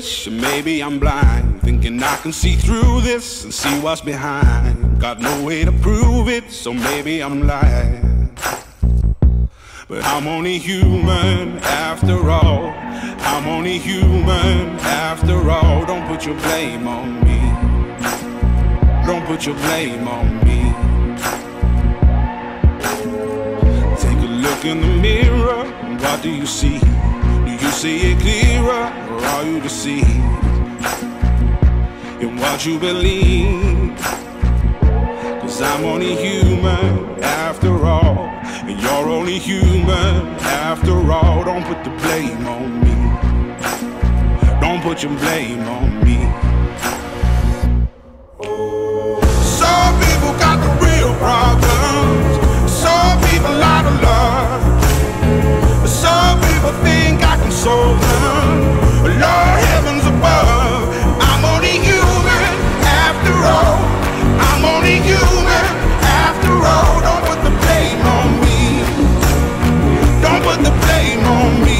foolish, or maybe I'm blind, thinking I can see through this and see what's behind. Got no way to prove it, so maybe I'm lying. But I'm only human after all. I'm only human after all. Don't put your blame on me. Don't put your blame on me. Take a look in the mirror, what do you see? Do you see it clearer, or are you deceived in what you believe? 'Cause I'm only human after all, and you're only human after all. Don't put the blame on me. Don't put your blame on me. Some people got the real problems. Some people out of love. Some people think I can solve them. Lord heavens above, I'm only human after all. I'm only human after all. Don't put the blame on me. Don't put the blame on me.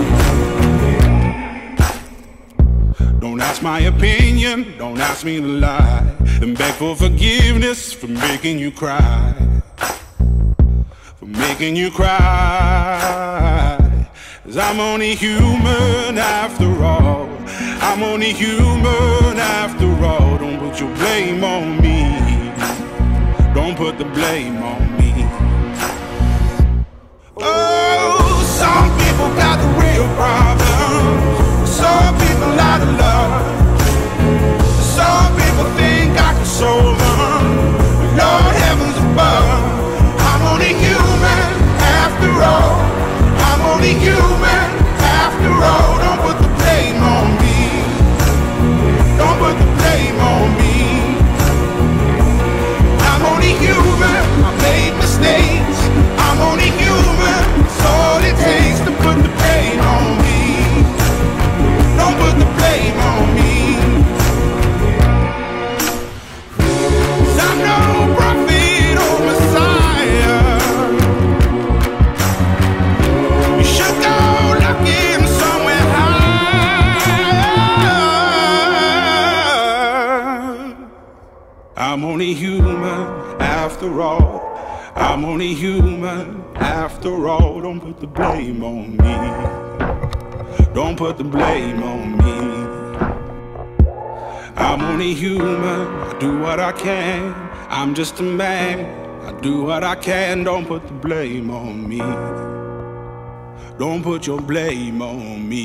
Don't ask my opinion, don't ask me to lie, and beg for forgiveness for making you cry. For making you cry. 'Cause I'm only human after all. I'm only human after all. Don't put your blame on me. Don't put the blame on me. Oh, some people got the real problems. Some people out of love. Some people think I can solve them. Lord heavens above, I'm only human after all. I'm only human after all. Don't put the blame on me. Don't put the blame on me. I'm only human, I made mistakes. I'm only human, it's all it takes to put the blame on me. Don't put the blame on me. 'Cause I'm no prophet or Messiah. You should go looking somewhere high. I'm only human after all. I'm only human after all. Don't put the blame on me. Don't put the blame on me. I'm only human, I do what I can. I'm just a man, I do what I can. Don't put the blame on me. Don't put your blame on me.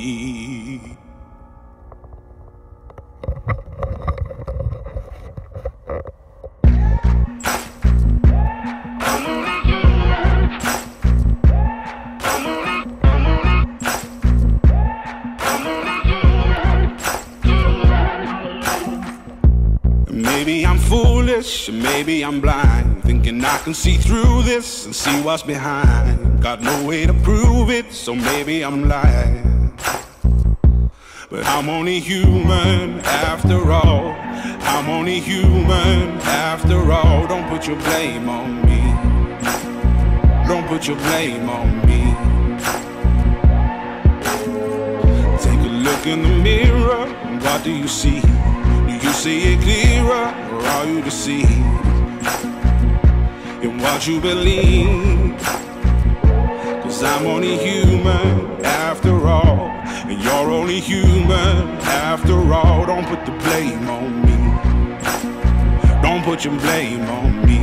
Maybe I'm foolish, or maybe I'm blind, thinking I can see through this and see what's behind. Got no way to prove it, so maybe I'm lying. But I'm only human after all. I'm only human after all. Don't put your blame on me. Don't put your blame on me. Take a look in the mirror, what do you see? You see it clearer, or are you deceived in what you believe? 'Cause I'm only human after all, and you're only human after all. Don't put the blame on me. Don't put your blame on me.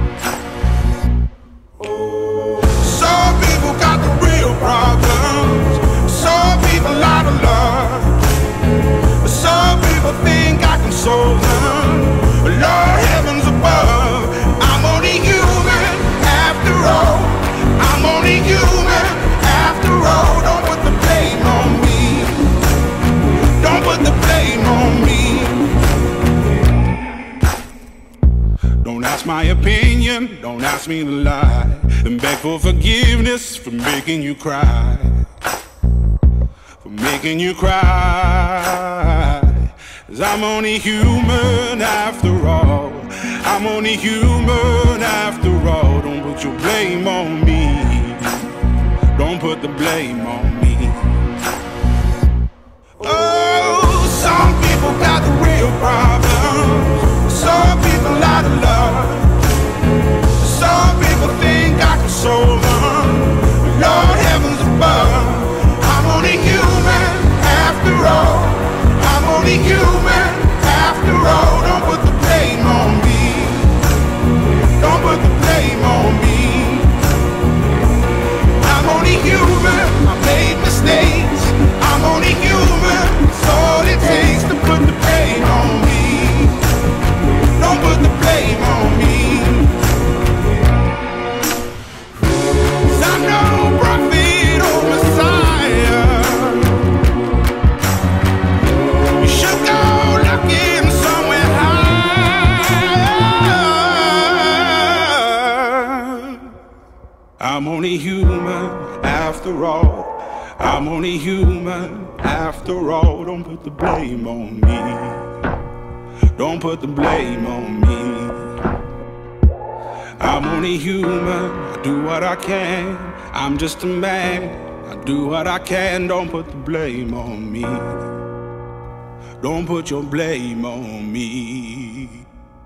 Some people got the real problems. Some people out of love. Some people think I can solve them. Lord heavens above, I'm only human after all. I'm only human after all. Don't put the blame on me. Don't put the blame on me. Don't ask my opinion, don't ask me to lie, and beg for forgiveness for making you cry. For making you cry. 'Cause I'm only human after all. I'm only human after all. Don't put your blame on me. Don't put the blame on me. Oh, after all. I'm only human after all. Don't put the blame on me. Don't put the blame on me. I'm only human, I do what I can. I'm just a man, I do what I can. Don't put the blame on me. Don't put your blame on me.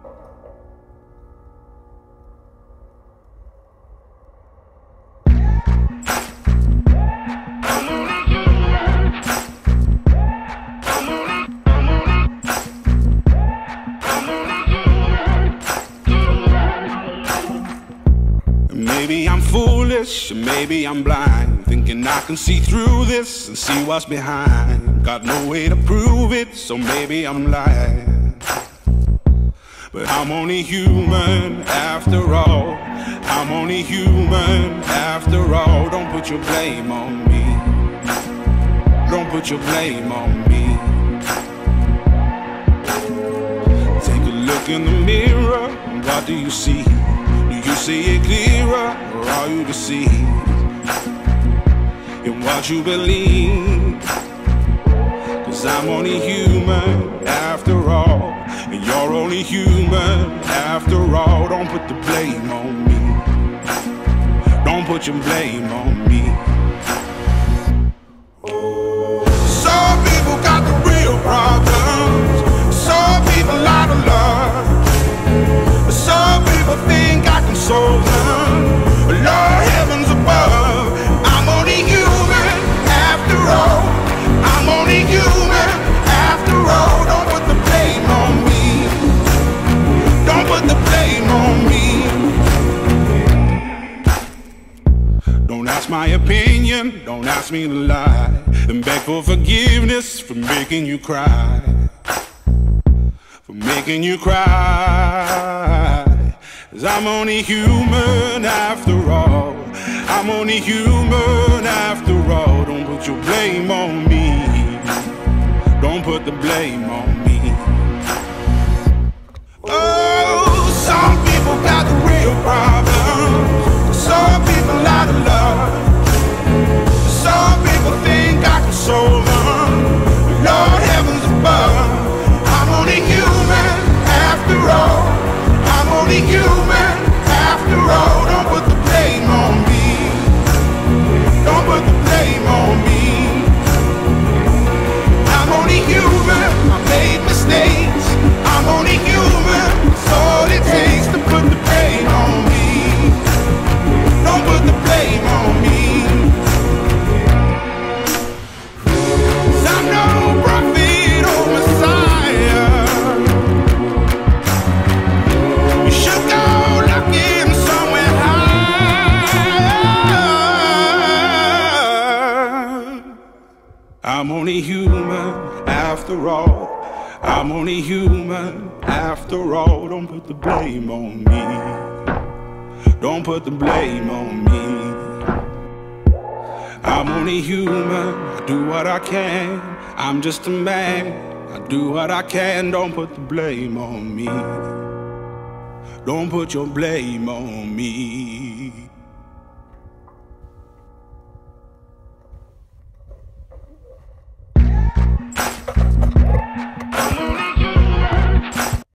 Maybe I'm foolish, maybe I'm blind, thinking I can see through this and see what's behind. Got no way to prove it, so maybe I'm lying. But I'm only human after all. I'm only human after all. Don't put your blame on me. Don't put your blame on me. Take a look in the mirror, what do you see? Do you see it clearer, or are you deceived in what you believe? 'Cause I'm only human after all, and you're only human after all. Don't put the blame on me. Don't put your blame on me. Some people got the real problems. Some people out of love. Some people think I can solve them. Lord, heavens above, I'm only human after all. I'm only human after all. Don't put the blame on me. Don't put the blame on me. Don't ask my opinion, don't ask me to lie, and beg for forgiveness for making you cry. For making you cry. 'Cause I'm only human after all. I'm only human after all. Don't put your blame on me. Don't put the blame on me. Oh, some people got the real problems. Some people out of love. Some people think I can solve them. Lord, heavens above, I'm only human after all. I'm only human after all. Don't put the blame on me. Don't put the blame on me. I'm only human, I made mistakes. I'm only human, it's all it takes to put the blame on me. Don't put the blame on me. 'Cause I'm no prophet or Messiah. You should go looking somewhere higher. I'm only human after all. I'm only human after all. Don't put the blame on me. Don't put the blame on me. I'm only human, I do what I can. I'm just a man, I do what I can. Don't put the blame on me. Don't put your blame on me.